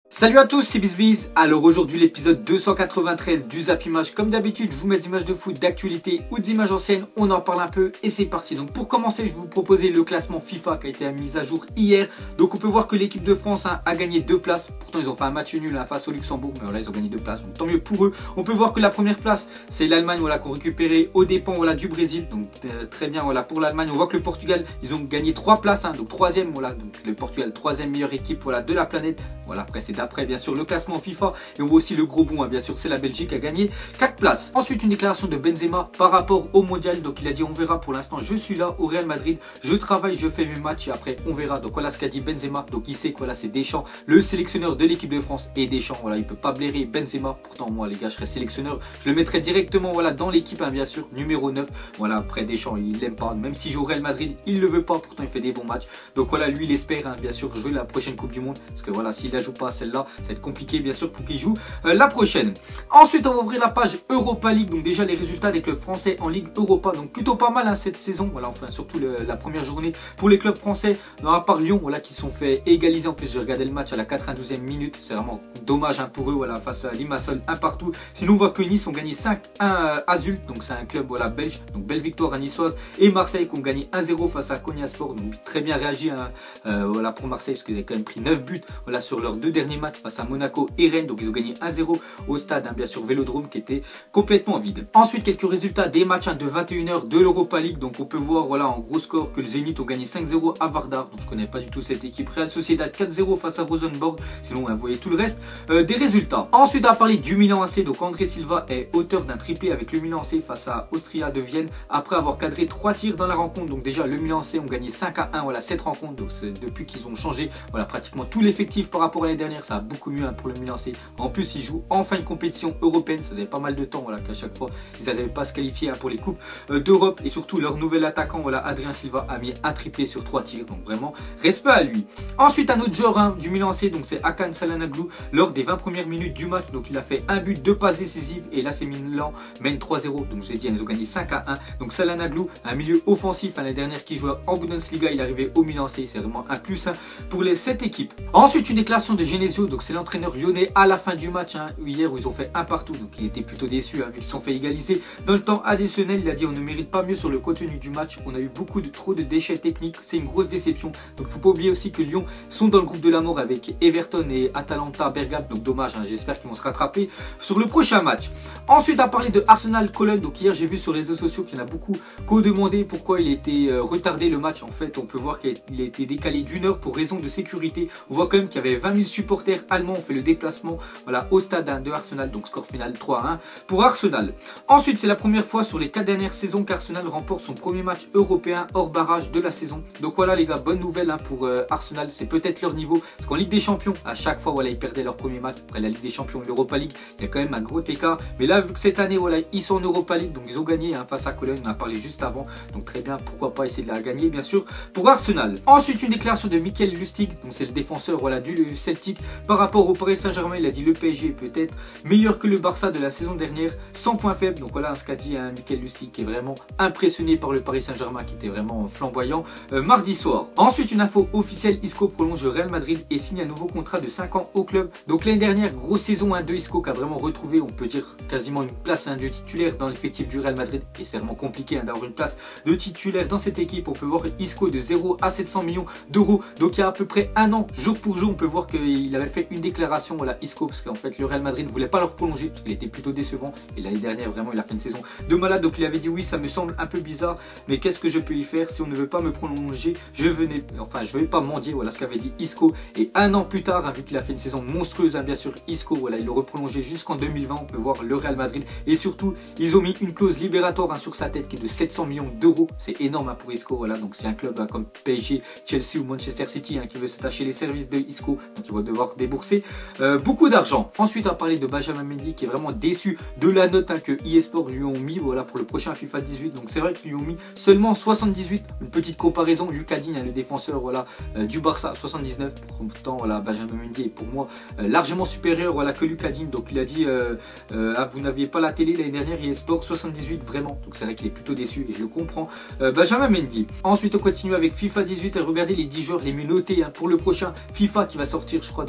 Salut à tous, c'est BizBiz. Alors aujourd'hui l'épisode 293 du Zap Image. Comme d'habitude, je vous mets des images de foot, d'actualité ou d'images anciennes. On en parle un peu et c'est parti. Donc pour commencer, je vais vous proposer le classement FIFA qui a été mis à jour hier. Donc on peut voir que l'équipe de France a gagné 2 places. Pourtant ils ont fait un match nul face au Luxembourg, mais voilà, ils ont gagné 2 places. Donc tant mieux pour eux. On peut voir que la première place, c'est l'Allemagne qu'on récupéré aux dépens du Brésil. Donc très bien pour l'Allemagne. On voit que le Portugal, ils ont gagné 3 places. Donc 3e, donc le Portugal, 3e meilleure équipe de la planète. Voilà, après c'est d'après bien sûr le classement FIFA et on voit aussi le gros bon bien sûr c'est la Belgique qui a gagné 4 places. Ensuite une déclaration de Benzema par rapport au mondial, donc il a dit on verra, pour l'instant je suis là au Real Madrid, je travaille, je fais mes matchs et après on verra. Donc voilà ce qu'a dit Benzema. Donc il sait que c'est Deschamps, le sélectionneur de l'équipe de France, et Deschamps il peut pas blairer Benzema. Pourtant moi les gars je serais sélectionneur, je le mettrais directement dans l'équipe bien sûr numéro 9. Voilà, après Deschamps il l'aime pas, même si joue au Real Madrid il le veut pas, pourtant il fait des bons matchs. Donc voilà, lui il espère bien sûr jouer la prochaine Coupe du Monde, parce que voilà s'il la joue pas celle-là ça va être compliqué bien sûr pour qu'il joue la prochaine. Ensuite on va ouvrir la page Europa League. Donc déjà les résultats des clubs français en Ligue Europa, donc plutôt pas mal cette saison. Voilà, enfin surtout la première journée pour les clubs français, à part Lyon qui se sont fait égaliser. En plus j'ai regardé le match à la 92e minute, c'est vraiment dommage pour eux face à Limassol, un partout. Sinon on voit que Nice ont gagné 5-1 à Zulte, donc c'est un club belge, donc belle victoire à Niçoise. Et Marseille qui ont gagné 1-0 face à Konyaspor, donc très bien réagi pour Marseille, parce qu'ils avaient quand même pris 9 buts sur leurs 2 derniers matchs face à Monaco et Rennes. Donc ils ont gagné 1-0 au stade bien sûr Vélodrome qui était complètement vide. Ensuite quelques résultats des matchs de 21 h de l'Europa League. Donc on peut voir en gros score que le Zénith ont gagné 5-0 à Vardar, donc je connais pas du tout cette équipe. Real Sociedad 4-0 face à Rosenborg. Sinon vous voyez tout le reste des résultats. Ensuite on va parler du Milan AC. Donc André Silva est auteur d'un triplé avec le Milan AC face à Austria de Vienne après avoir cadré 3 tirs dans la rencontre. Donc déjà le Milan AC ont gagné 5-1 cette rencontre. Donc c'est depuis qu'ils ont changé pratiquement tout l'effectif par rapport à l'année dernière, ça a beaucoup mieux pour le Milan AC. En plus ils jouent enfin une compétition européenne, ça faisait pas mal de temps qu'à chaque fois ils n'arrivaient pas à se qualifier pour les coupes d'Europe. Et surtout leur nouvel attaquant Adrien Silva a mis un triplé sur 3 tirs, donc vraiment respect à lui. Ensuite un autre joueur du Milan AC, donc c'est Hakan Çalhanoğlu. Lors des 20 premières minutes du match, donc il a fait un but, 2 passes décisives et là c'est Milan mène 3-0. Donc je vous ai dit ils ont gagné 5-1. Donc Çalhanoğlu, un milieu offensif l'année dernière qui jouait en Bundesliga, il est arrivé au Milan AC, c'est vraiment un plus pour cette équipe. Ensuite une déclaration de Genesio, donc c'est l'entraîneur lyonnais à la fin du match hier où ils ont fait un partout, donc il était plutôt déçu vu qu'ils se sont fait égaliser dans le temps additionnel. Il a dit on ne mérite pas mieux sur le contenu du match, on a eu trop de déchets techniques, c'est une grosse déception. Donc il ne faut pas oublier aussi que Lyon sont dans le groupe de la mort avec Everton et Atalanta Bergame, donc dommage, j'espère qu'ils vont se rattraper sur le prochain match. Ensuite à parler de Arsenal Cologne. Donc hier j'ai vu sur les réseaux sociaux qu'il y en a beaucoup qui ont demandé pourquoi il était retardé le match. En fait on peut voir qu'il a été décalé d'1 heure pour raison de sécurité. On voit quand même qu'il y avait 20 000 supporters allemands ont fait le déplacement au stade de Arsenal, donc score final 3-1 pour Arsenal. Ensuite c'est la première fois sur les 4 dernières saisons qu'Arsenal remporte son premier match européen hors barrage de la saison. Donc voilà les gars, bonne nouvelle pour Arsenal, c'est peut-être leur niveau, parce qu'en Ligue des Champions à chaque fois ils perdaient leur premier match. Après la Ligue des Champions et l'Europa League il y a quand même un gros écart, mais là vu que cette année ils sont en Europa League, donc ils ont gagné face à Cologne, on en a parlé juste avant, donc très bien, pourquoi pas essayer de la gagner bien sûr pour Arsenal. Ensuite une déclaration de Michael Lustig, donc c'est le défenseur du Celtic par rapport au Paris Saint-Germain. Il a dit le PSG est peut-être meilleur que le Barça de la saison dernière, sans point faible. Donc voilà ce qu'a dit Michael Lustig, qui est vraiment impressionné par le Paris Saint-Germain qui était vraiment flamboyant mardi soir. Ensuite une info officielle, Isco prolonge le Real Madrid et signe un nouveau contrat de 5 ans au club. Donc l'année dernière grosse saison de Isco qui a vraiment retrouvé, on peut dire quasiment une place de titulaire dans l'effectif du Real Madrid, et c'est vraiment compliqué d'avoir une place de titulaire dans cette équipe. On peut voir Isco de 0 à 700 millions d'euros, donc il y a à peu près un an jour pour jour on peut voir qu'il avait fait une déclaration Isco, parce qu'en fait le Real Madrid ne voulait pas le prolonger parce qu'il était plutôt décevant, et l'année dernière vraiment il a fait une saison de malade. Donc il avait dit oui ça me semble un peu bizarre mais qu'est-ce que je peux y faire, si on ne veut pas me prolonger je vais pas mendier, voilà ce qu'avait dit Isco. Et un an plus tard vu qu'il a fait une saison monstrueuse bien sûr Isco, il l'a reprolongé jusqu'en 2020. On peut voir le Real Madrid, et surtout ils ont mis une clause libératoire sur sa tête qui est de 700 millions d'euros, c'est énorme pour Isco. Donc si un club comme PSG, Chelsea ou Manchester City qui veut s'attacher les services de Isco, donc il va devoir débourser beaucoup d'argent. Ensuite on va parler de Benjamin Mendy qui est vraiment déçu de la note que eSport lui ont mis pour le prochain FIFA 18. Donc c'est vrai qu'ils lui ont mis seulement 78, une petite comparaison, Lucas Digne le défenseur du Barça 79. Pourtant Benjamin Mendy est pour moi largement supérieur que Lucas Digne. Donc il a dit vous n'aviez pas la télé l'année dernière, eSport 78 vraiment. Donc c'est vrai qu'il est plutôt déçu et je le comprends, Benjamin Mendy. Ensuite on continue avec FIFA 18 et regardez les 10 joueurs les mieux notés pour le prochain FIFA qui va sortir je crois dans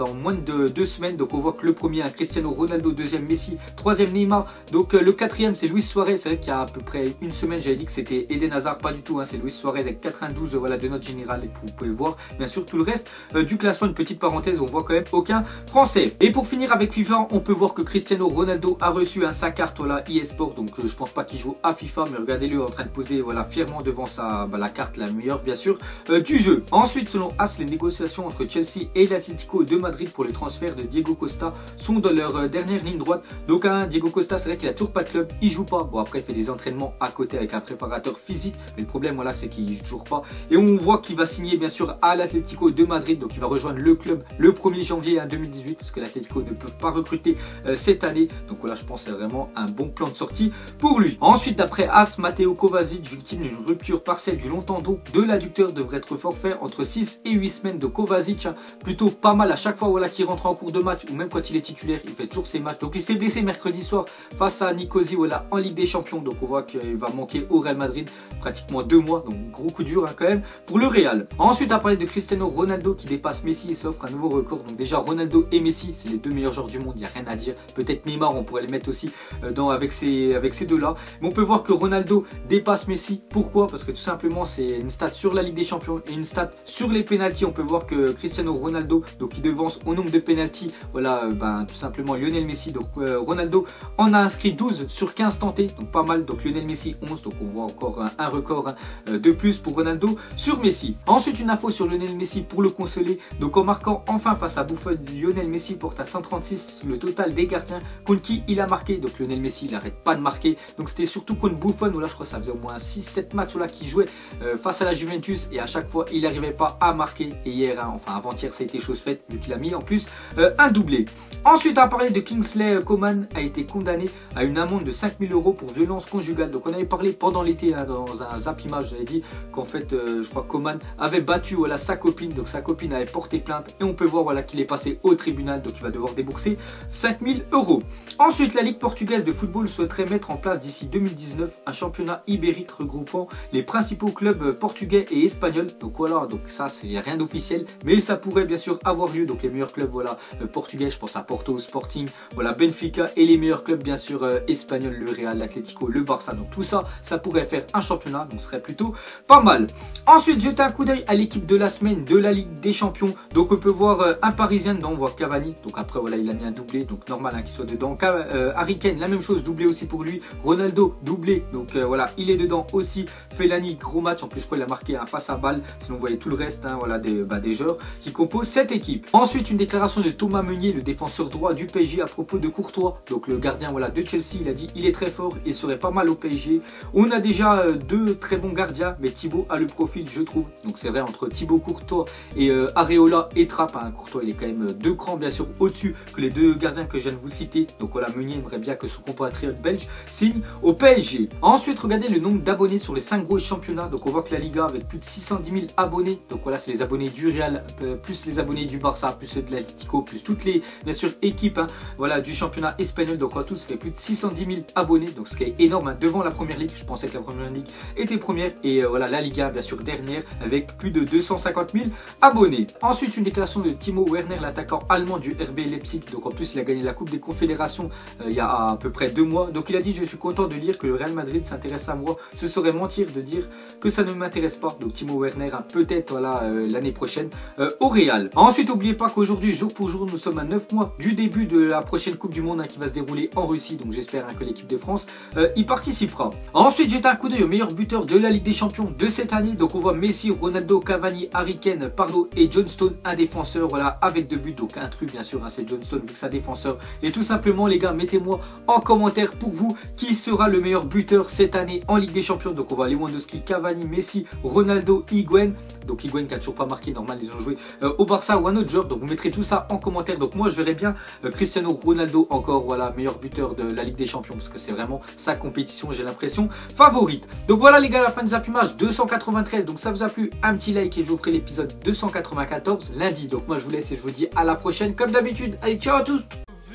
en moins de 2 semaines. Donc on voit que le premier, Cristiano Ronaldo, deuxième Messi, troisième Neymar. Donc le quatrième, c'est Luis Suarez. C'est vrai qu'il y a à peu près une semaine, j'avais dit que c'était Eden Hazard, pas du tout. Hein, c'est Luis Suarez avec 92 voilà, de note générale. Et vous pouvez voir bien sûr tout le reste du classement. Une petite parenthèse, on voit quand même aucun Français. Et pour finir avec FIFA, on peut voir que Cristiano Ronaldo a reçu sa carte voilà, eSport. Donc je pense pas qu'il joue à FIFA, mais regardez-le en train de poser voilà, fièrement devant la carte la meilleure bien sûr du jeu. Ensuite, selon AS, les négociations entre Chelsea et l'Atlético de Madrid pour le transfert de Diego Costa sont dans leur dernière ligne droite. Donc Diego Costa, c'est vrai qu'il a toujours pas de club, il joue pas. Bon, après il fait des entraînements à côté avec un préparateur physique, mais le problème voilà, c'est qu'il joue toujours pas. Et on voit qu'il va signer bien sûr à l'Atlético de Madrid. Donc il va rejoindre le club le 1er janvier 2018 parce que l'Atlético ne peut pas recruter cette année. Donc voilà, je pense que c'est vraiment un bon plan de sortie pour lui. Ensuite, d'après AS, Mateo Kovacic, victime d'une rupture partielle du long tendon de l'adducteur, devrait être forfait entre 6 et 8 semaines de Kovacic. Plutôt pas mal à chaque fois voilà, qu'il rentre en cours de match ou même quand il est titulaire, il fait toujours ses matchs. Donc il s'est blessé mercredi soir face à Nicosie voilà, en Ligue des Champions. Donc on voit qu'il va manquer au Real Madrid pratiquement 2 mois. Donc gros coup dur quand même pour le Real. Ensuite, à parler de Cristiano Ronaldo qui dépasse Messi et s'offre un nouveau record. Donc déjà Ronaldo et Messi, c'est les deux meilleurs joueurs du monde, il n'y a rien à dire. Peut-être Neymar, on pourrait les mettre aussi avec ces deux-là. Mais on peut voir que Ronaldo dépasse Messi. Pourquoi? Parce que tout simplement, c'est une stat sur la Ligue des Champions et une stat sur les pénaltys. On peut voir que Cristiano Ronaldo, donc il devance au nombre de pénaltys, voilà, tout simplement Lionel Messi. Donc Ronaldo en a inscrit 12 sur 15 tentés, donc pas mal. Donc Lionel Messi 11, donc on voit encore un record de plus pour Ronaldo sur Messi. Ensuite, une info sur Lionel Messi pour le consoler. Donc en marquant enfin face à Buffon, Lionel Messi porte à 136 le total des gardiens contre qui il a marqué. Donc Lionel Messi, il n'arrête pas de marquer. Donc c'était surtout contre Buffon, où là je crois que ça faisait au moins 6-7 matchs là qu'il jouait face à la Juventus et à chaque fois il n'arrivait pas à marquer. Et hier, enfin avant-hier, ça a été chose faite vu qu'il a mis en plus un doublé. Ensuite, à parler de Kingsley Coman, a été condamné à une amende de 5 000 € pour violence conjugale. Donc on avait parlé pendant l'été dans un zap image, j'avais dit qu'en fait je crois que Coman avait battu voilà, sa copine. Donc sa copine avait porté plainte et on peut voir voilà, qu'il est passé au tribunal. Donc il va devoir débourser 5 000 €. Ensuite, la Ligue portugaise de football souhaiterait mettre en place d'ici 2019 un championnat ibérique regroupant les principaux clubs portugais et espagnols. Donc voilà, donc ça c'est rien d'officiel, mais ça pourrait bien sûr avoir lieu. Donc les meilleurs clubs voilà, portugais, je pense à Porto, Sporting, voilà, Benfica, et les meilleurs clubs bien sûr espagnols, le Real, l'Atlético, le Barça. Donc tout ça, ça pourrait faire un championnat, donc ce serait plutôt pas mal. Ensuite, jetez un coup d'œil à l'équipe de la semaine de la Ligue des Champions. Donc on peut voir un Parisien dedans, on voit Cavani. Donc après voilà, il a mis un doublé, donc normal hein, qu'il soit dedans. Harry Kane, la même chose, doublé aussi pour lui. Ronaldo, doublé, donc voilà, il est dedans aussi. Fellaini, gros match, en plus je crois qu'il a marqué un face à balle. Sinon vous voyez tout le reste hein, voilà, des joueurs qui composent cette équipe. Ensuite, une déclaration de Thomas Meunier, le défenseur droit du PSG, à propos de Courtois. Donc le gardien voilà, de Chelsea, il a dit il est très fort, il serait pas mal au PSG. On a déjà deux très bons gardiens, mais Thibaut a le profil je trouve. Donc c'est vrai, entre Thibaut Courtois et Areola et Trapp, hein, Courtois il est quand même 2 crans bien sûr au-dessus que les 2 gardiens que je viens de vous citer. Donc voilà, Meunier aimerait bien que son compatriote belge signe au PSG. Ensuite, regardez le nombre d'abonnés sur les 5 gros championnats. Donc on voit que la Liga avec plus de 610 000 abonnés. Donc voilà, c'est les abonnés du Real, plus les abonnés du Barça, plus ceux de l'Atlético, plus toutes les bien sûr équipes hein, voilà, du championnat espagnol. Donc en tout, ça fait plus de 610 000 abonnés. Donc ce qui est énorme hein, devant la première ligue. Je pensais que la première ligue était première. Et voilà, la Liga bien sûr dernière avec plus de 250 000 abonnés. Ensuite, une déclaration de Timo Werner, l'attaquant allemand du RB Leipzig. Donc en plus, il a gagné la Coupe des Confédérations il y a à peu près 2 mois. Donc il a dit je suis content de dire que le Real Madrid s'intéresse à moi. Ce serait mentir de dire que ça ne m'intéresse pas. Donc Timo Werner hein, peut-être voilà, l'année prochaine au Real. Ensuite, n'oubliez pas qu'aujourd'hui, jour pour jour, nous sommes à 9 mois du début de la prochaine Coupe du Monde hein, qui va se dérouler en Russie. Donc j'espère hein, que l'équipe de France y participera. Ensuite, jetez un coup d'œil au meilleur buteur de la Ligue des Champions de cette année. Donc on voit Messi, Ronaldo, Cavani, Harry Kane, Pardo et John Stones, un défenseur voilà, avec 2 buts. Donc un truc bien sûr, hein, c'est John Stones vu que c'est un défenseur. Et tout simplement les gars, mettez-moi en commentaire pour vous qui sera le meilleur buteur cette année en Ligue des Champions. Donc on voit Lewandowski, Cavani, Messi, Ronaldo, Higuaín. Donc Higuaín qui a toujours pas marqué, normal, ils ont joué au Barça ou un autre joueur. Donc vous mettrez tout ça en commentaire. Donc moi je verrais bien Cristiano Ronaldo encore voilà, meilleur buteur de la Ligue des Champions parce que c'est vraiment sa compétition, j'ai l'impression, favorite. Donc voilà les gars, la fin de Zap Image 293. Donc ça vous a plu, un petit like et je vous ferai l'épisode 294 lundi. Donc moi je vous laisse et je vous dis à la prochaine comme d'habitude. Allez, ciao à tous.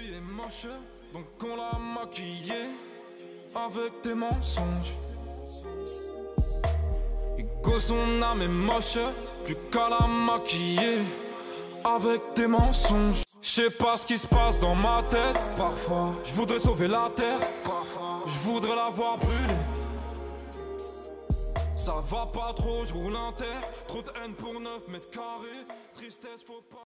Donc on l'a maquillé avec des mensonges. Et que son âme est moche, plus qu'à la maquiller avec des mensonges. Je sais pas ce qui se passe dans ma tête. Parfois, je voudrais sauver la terre. Parfois, je voudrais la voir brûler. Ça va pas trop, je roule un terre. Trop de haine pour 9 mètres carrés. Tristesse, faut pas.